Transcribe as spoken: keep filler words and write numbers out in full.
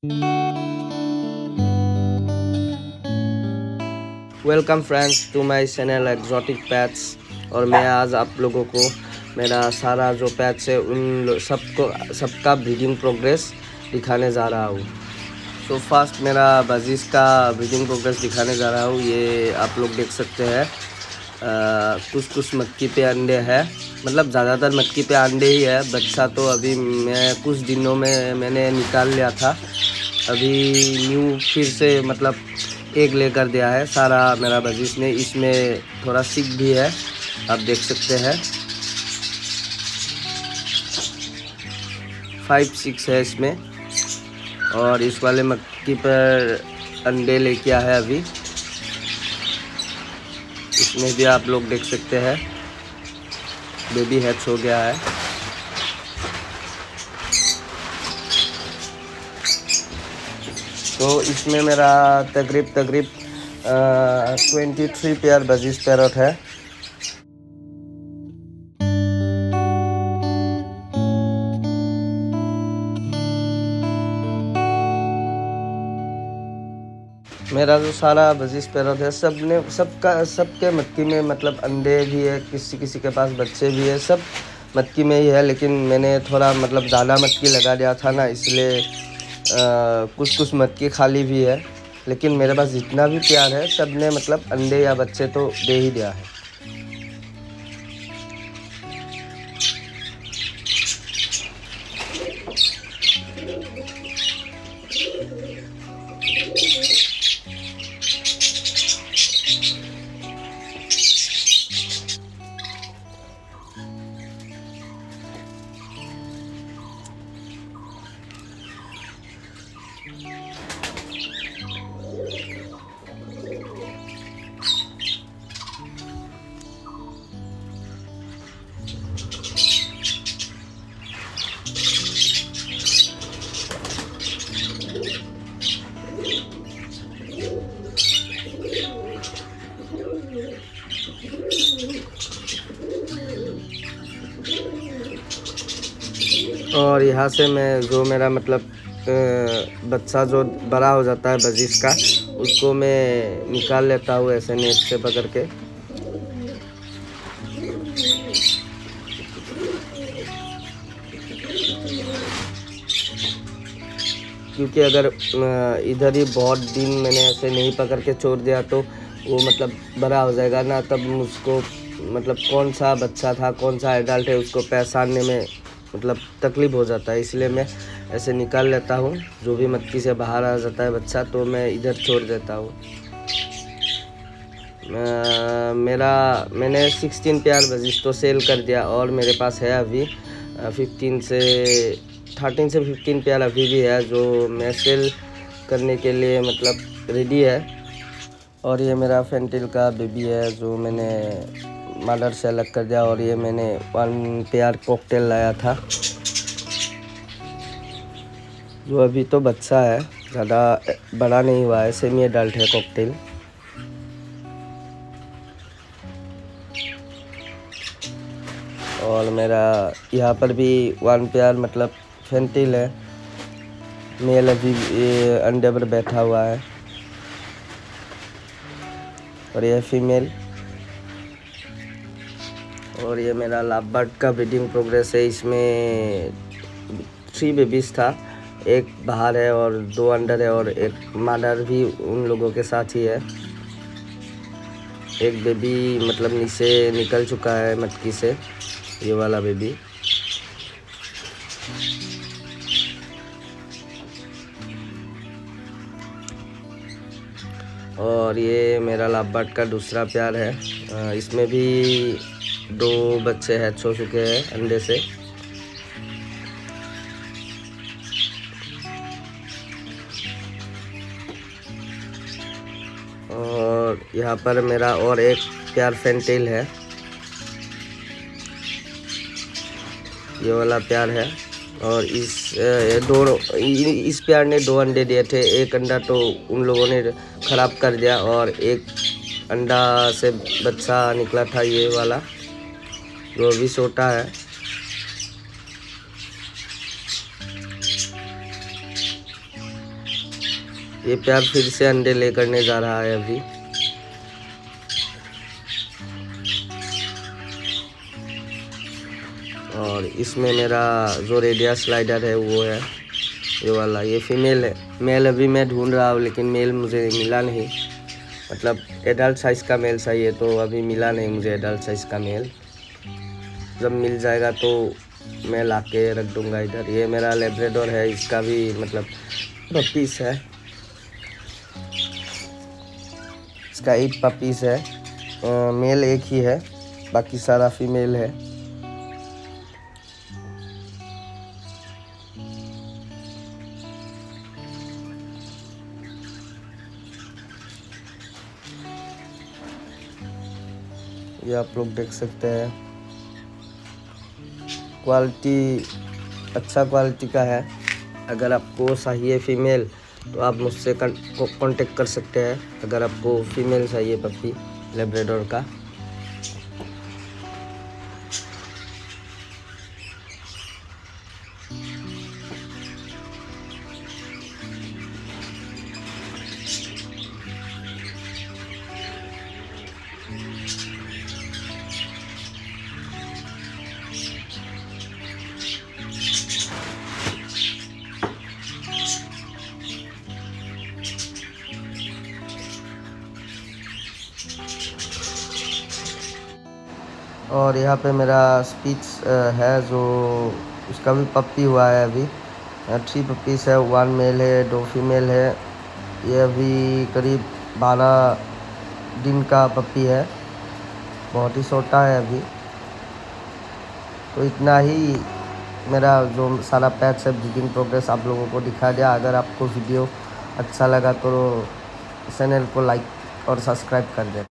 Welcome friends to my channel exotic pets. और मैं आज आप लोगों को मेरा सारा जो पेट्स है उन सबको सबका ब्रीडिंग प्रोग्रेस दिखाने जा रहा हूँ। तो फर्स्ट मेरा बजीज का ब्रीडिंग प्रोग्रेस दिखाने जा रहा हूँ। ये आप लोग देख सकते हैं, कुछ कुछ मक्की पे अंडे है, मतलब ज़्यादातर मक्की पे अंडे ही है। बच्चा तो अभी मैं कुछ दिनों में मैंने निकाल लिया था, अभी न्यू फिर से मतलब एग लेकर दिया है सारा मेरा बजीज ने। इसमें थोड़ा सिक भी है, आप देख सकते हैं, फाइव सिक्स है इसमें। और इस वाले मक्की पर अंडे लेके आया है अभी, इसमें भी आप लोग देख सकते हैं बेबी हैच हो गया है। तो इसमें मेरा तकरीब तकरीब twenty three pair budgies parrot है। मेरा जो सारा बजीज पैरट है सब ने सबका सबके मक्की में मतलब अंडे भी है, किसी किसी के पास बच्चे भी है, सब मक्की में ही है। लेकिन मैंने थोड़ा मतलब ज़्यादा मक्की लगा दिया था ना, इसलिए कुछ कुछ मक्की खाली भी है। लेकिन मेरे पास जितना भी प्यार है सब ने मतलब अंडे या बच्चे तो दे ही दिया है। और यहाँ से मैं जो मेरा मतलब बच्चा जो बड़ा हो जाता है बजीज का, उसको मैं निकाल लेता हूँ ऐसे नेट से पकड़ के। क्योंकि अगर इधर ही बहुत दिन मैंने ऐसे नहीं पकड़ के छोड़ दिया तो वो मतलब बड़ा हो जाएगा ना, तब मुझको मतलब कौन सा बच्चा था कौन सा एडल्ट है उसको पहचानने में मतलब तकलीफ हो जाता है। इसलिए मैं ऐसे निकाल लेता हूँ, जो भी मक्की से बाहर आ जाता है बच्चा तो मैं इधर छोड़ देता हूँ। मेरा मैंने सिक्सटीन पेयर बजीज तो सेल कर दिया और मेरे पास है अभी फिफ्टीन से थर्टीन से फिफ्टीन पेयर अभी भी है, जो मैं सेल करने के लिए मतलब रेडी है। और ये मेरा फेंटिल का बेबी है जो मैंने मदर से अलग कर दिया। और ये मैंने वन पेयर कॉकटेल लाया था, जो अभी तो बच्चा है, ज़्यादा बड़ा नहीं हुआ है, सेमी एडल्ट है कॉकटेल। और मेरा यहाँ पर भी वन पेयर मतलब फेंटिल है, मेल अभी अंडे पर बैठा हुआ है। और ये फीमेल। और ये मेरा लवबर्ड का ब्रीडिंग प्रोग्रेस है। इसमें थ्री बेबीज था, एक बाहर है और दो अंडर है, और एक मदर भी उन लोगों के साथ ही है। एक बेबी मतलब नीचे निकल चुका है मटकी से, ये वाला बेबी। और ये मेरा लवबर्ड का दूसरा प्यार है, इसमें भी दो बच्चे हैच हो चुके हैं अंडे से। और यहाँ पर मेरा और एक प्यार फेंटेल है, ये वाला प्यार है। और इस दो इस प्यार ने दो अंडे दिए थे, एक अंडा तो उन लोगों ने ख़राब कर दिया और एक अंडा से बच्चा निकला था, ये वाला जो अभी छोटा है। ये प्यार फिर से अंडे ले करने जा रहा है अभी। और इसमें मेरा जो रेडिया स्लाइडर है वो है ये वाला, ये फीमेल है। मेल अभी मैं ढूंढ रहा हूँ लेकिन मेल मुझे मिला नहीं, मतलब एडल्ट साइज़ का मेल चाहिए, तो अभी मिला नहीं मुझे एडल्ट साइज़ का मेल। जब मिल जाएगा तो मैं लाके रख दूँगा इधर। ये मेरा लैब्राडोर है, इसका भी मतलब पपीस है, इसका एट पपीस है। आ, मेल एक ही है, बाकी सारा फीमेल है। ये आप लोग देख सकते हैं, क्वालिटी अच्छा क्वालिटी का है। अगर आपको चाहिए फीमेल तो आप मुझसे कांटेक्ट कर सकते हैं, अगर आपको फीमेल चाहिए पपी लैब्राडोर का। और यहाँ पे मेरा स्पीच है जो उसका भी पप्पी हुआ है अभी। थ्री पपीस है, वन मेल है, दो फीमेल है। ये अभी करीब बारह दिन का पप्पी है, बहुत ही छोटा है अभी। तो इतना ही मेरा जो सारा पैच है ब्रीडिंग प्रोग्रेस आप लोगों को दिखा दिया। अगर आपको वीडियो अच्छा लगा तो चैनल को लाइक और सब्सक्राइब कर दें।